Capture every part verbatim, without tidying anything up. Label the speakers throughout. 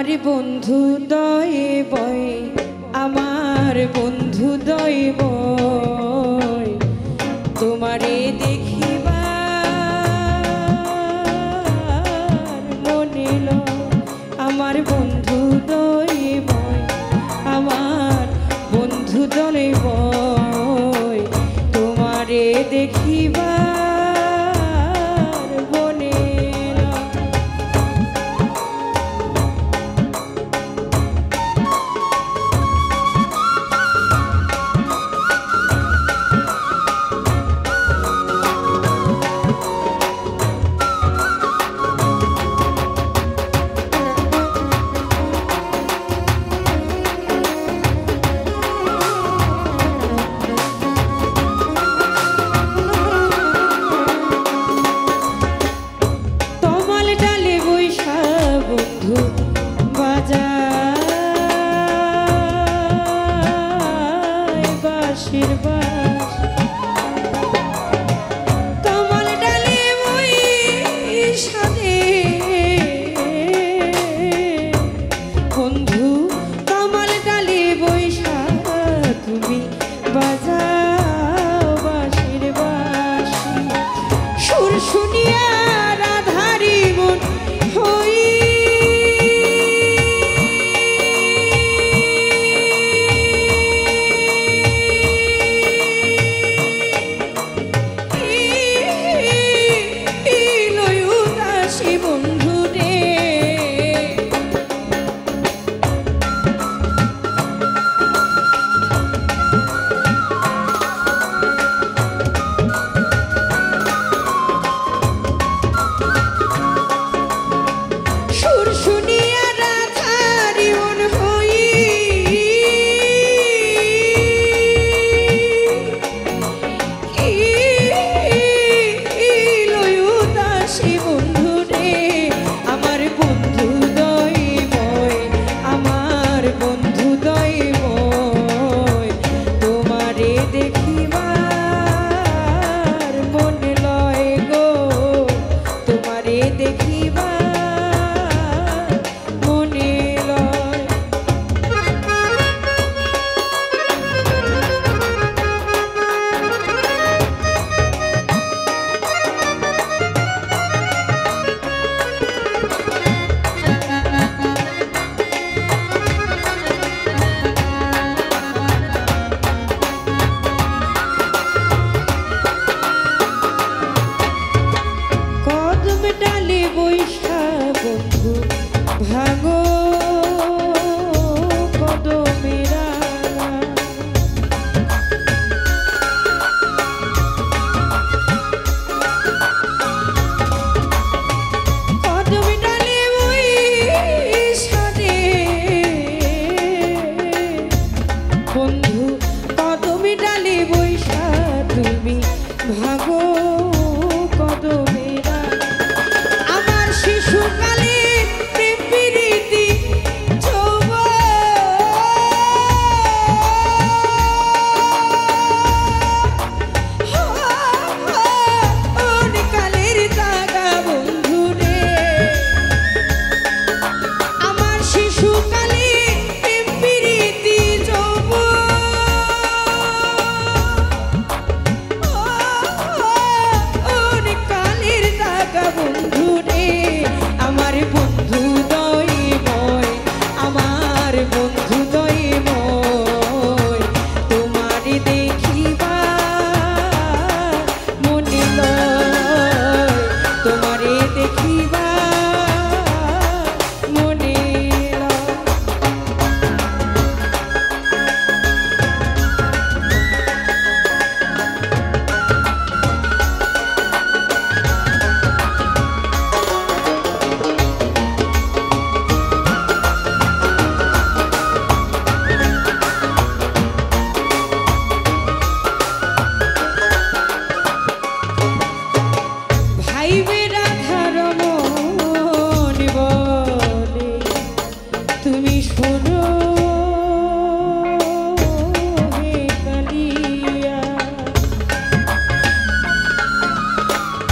Speaker 1: বন্ধু দৈব আমার বন্ধু দৈব তোমারে দেখিবার মনে আমার বন্ধু দৈব আমার বন্ধু দৈব তোমারে দেখিবার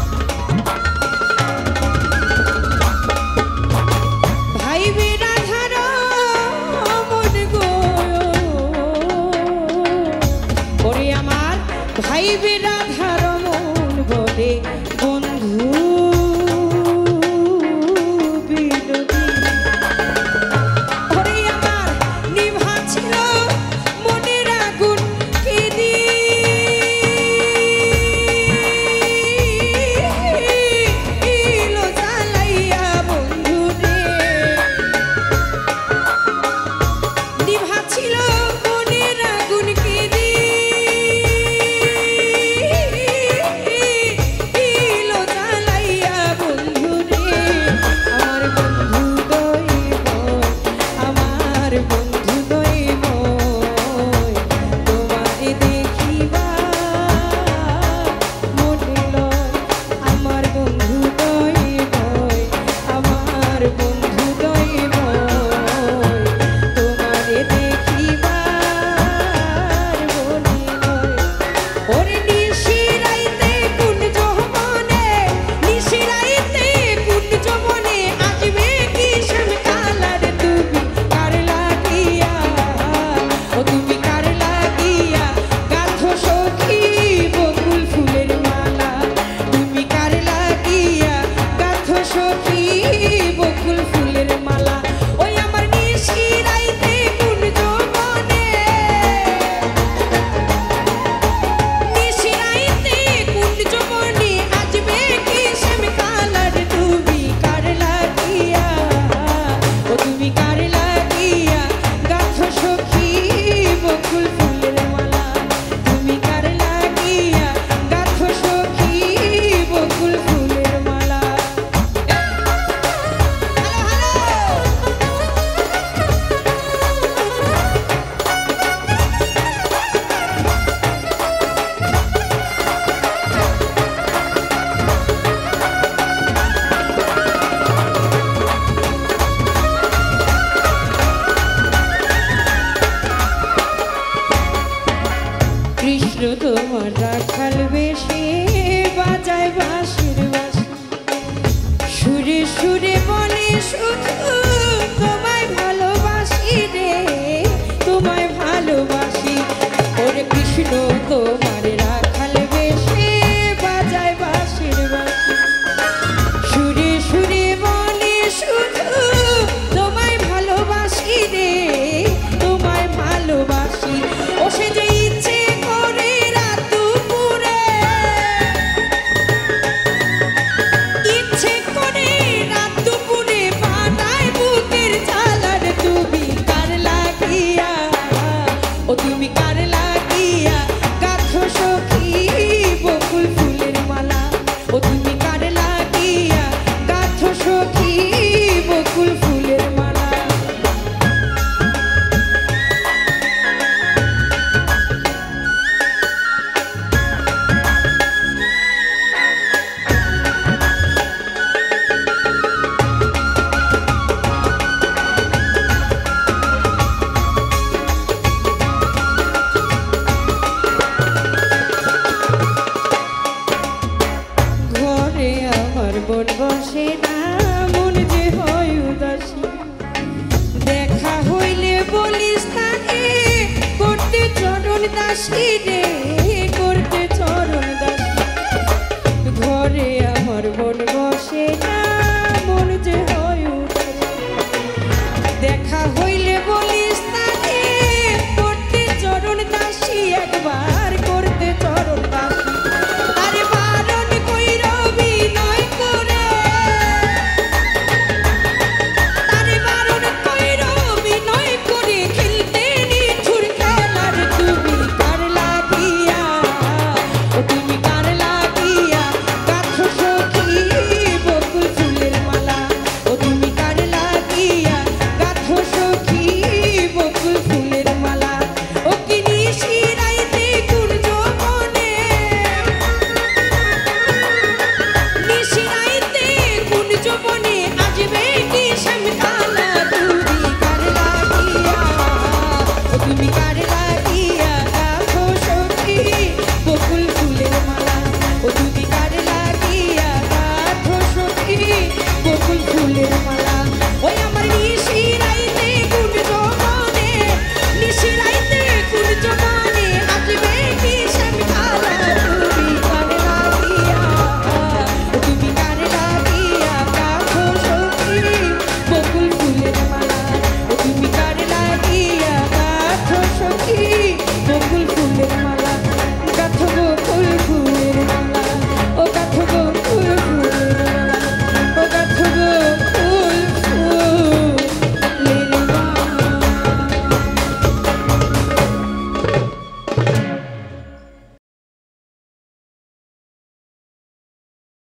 Speaker 1: ভাইবে রাধা কৃষ্ণ তোমার রাখাল বেশে বাজায় বাঁশির বাঁশি সুরে সুরে বলে শুধু তোমায় ভালোবাসি রে তোমায় ভালোবাসি ওরে কৃষ্ণ তোমার রাখাল বেশে বাজায় বাঁশির বাঁশি সুরে সুরে বলে শুধু তোমায় ভালোবাসি রে তোমায় ভালোবাসি ও সে যে ইচ্ছে করে রাত দুপুরে ইচ্ছে করে রাত দুপুরে বানায় বুকের জ্বালার তুমি কার লাগিয়া ও তুমি কার লাগিয়া গাঁথো সখী বকুল ফুলের মালা ও তুমি কার লাগিয়া গাঁথো সখী বকুল ফুলের মালা ঘরে আমার বোন বসে না মন যে হয় উদাসী দেখা হইলে বলিস তাকে করতে চরণ দাসী রে করতে চরণ দাসী ঘরে আমার বোন বসে না মন যে হয় উদাসী দেখা হইলে বলিস তাকে করতে চরণ দাসী একবার করতে চরণ দাসী আরে বারণ কইর বিনয় করে আরে বারণ কইর বিনয় করে খেলতে নিঠুর খেলার তুমি কার লাগিয়া ও তুমি কার লাগিয়া গাঁথো সখী বকুল ফুলের মালা ও তুমি কার লাগিয়া গাঁথো সখী বকুল ফুলের মালা ও কি নিশি রাইতে কোন যৌবনে নিশি রাইতে কোন যৌবনে আসবে কি শ্যামকালা তুমি কার লাগিয়া ও তুমি কার লাগিয়া গাঁথো সখী বকুল ফুলের মালা ও তুমি কার লাগিয়া গাঁথো সখী বকুল ফুলের মালা ওই আমার নিশি রাইতে কোন যৌবনে নিশি রাইতে কোন যৌবনে আসবে কি শ্যামকালা তুমি কার লাগিয়া ও তুমি কার লাগিয়া গাঁথো সখী বকুল ফুলের মালা ও তুমি কার লাগিয়া গাঁথো সখী বকুল ফুলের মালা গাঁথো বকুল ফুলের মালা ও গাঁথো বকুল ফুলের মালা ও গাঁথো বকুল ফুলের মালা